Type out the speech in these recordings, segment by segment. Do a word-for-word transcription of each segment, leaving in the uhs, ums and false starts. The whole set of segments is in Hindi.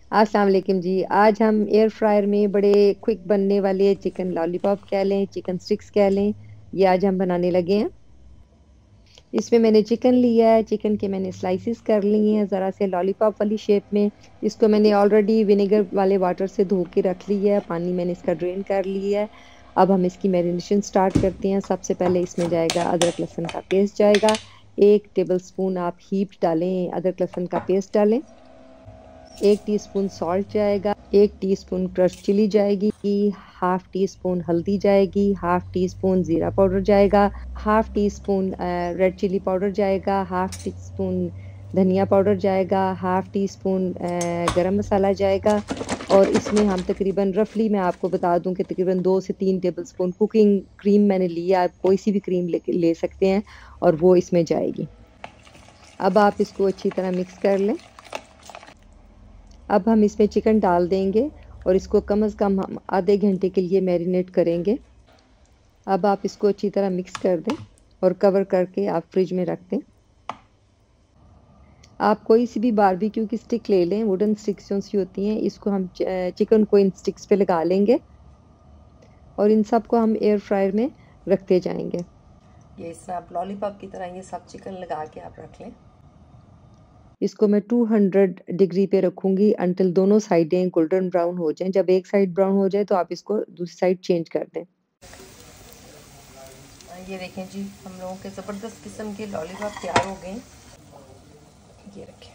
अस्सलाम वालेकुम जी। आज हम एयर फ्रायर में बड़े क्विक बनने वाले चिकन लॉलीपॉप कह लें, चिकन स्टिक्स कह लें, ये आज हम बनाने लगे हैं। इसमें मैंने चिकन लिया है, चिकन के मैंने स्लाइसेस कर लिए हैं ज़रा से लॉलीपॉप वाली शेप में। इसको मैंने ऑलरेडी विनेगर वाले वाटर से धो के रख लिया है, पानी मैंने इसका ड्रेन कर लिया है। अब हम इसकी मैरिनेशन स्टार्ट करते हैं। सबसे पहले इसमें जाएगा अदरक लहसुन का पेस्ट जाएगा। एक टेबलस्पून आप हीप्ड डालें, अदरक लहसुन का पेस्ट डालें। एक टीस्पून सॉल्ट जाएगा, एक टीस्पून क्रश्ड चिली जाएगी, हाफ टी स्पून हल्दी जाएगी, हाफ टी स्पून जीरा पाउडर जाएगा, half teaspoon red chilli powder जाएगा, हाफ टी स्पून धनिया पाउडर जाएगा, half teaspoon garam masala जाएगा। और इसमें हम तकरीबन रफली मैं आपको बता दूं कि तकरीबन दो से तीन टेबलस्पून कुकिंग क्रीम मैंने लिया। आप कोई सी भी क्रीम ले, ले सकते हैं और वो इसमें जाएगी। अब आप इसको अच्छी तरह मिक्स कर लें। अब हम इसमें चिकन डाल देंगे और इसको कम से कम हम आधे घंटे के लिए मैरिनेट करेंगे। अब आप इसको अच्छी तरह मिक्स कर दें और कवर करके आप फ्रिज में रख दें। आप कोई सी भी बारबेक्यू की स्टिक ले लें, वुडन स्टिक्स जो सी होती हैं, इसको हम चिकन को इन स्टिक्स पे लगा लेंगे और इन सब को हम एयर फ्रायर में रखते जाएंगे। ये इस तरह आप लॉलीपॉप की तरह ये सब चिकन लगा के आप रख लें। इसको मैं दो सौ डिग्री पे रखूंगी अंटिल दोनों साइडें गोल्डन ब्राउन हो जाएं। जब एक साइड ब्राउन हो जाए तो आप इसको दूसरी साइड चेंज कर दें। ये देखें जी, हम लोगों के ज़बरदस्त किस्म के लॉलीपॉप तैयार हो गए। ये रखें,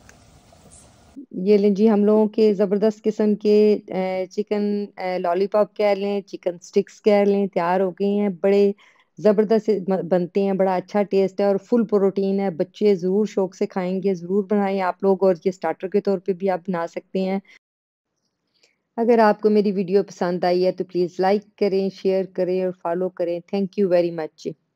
ये लें जी, हम लोगों के ज़बरदस्त किस्म के चिकन लॉलीपॉप कह लें, चिकन स्टिक्स कह लें, तैयार हो गए हैं। बड़े ज़बरदस्त बनते हैं, बड़ा अच्छा टेस्ट है और फुल प्रोटीन है। बच्चे ज़रूर शौक से खाएंगे, ज़रूर बनाएं आप लोग। और ये स्टार्टर के तौर पे भी आप बना सकते हैं। अगर आपको मेरी वीडियो पसंद आई है तो प्लीज़ लाइक करें, शेयर करें और फॉलो करें। Thank you very much.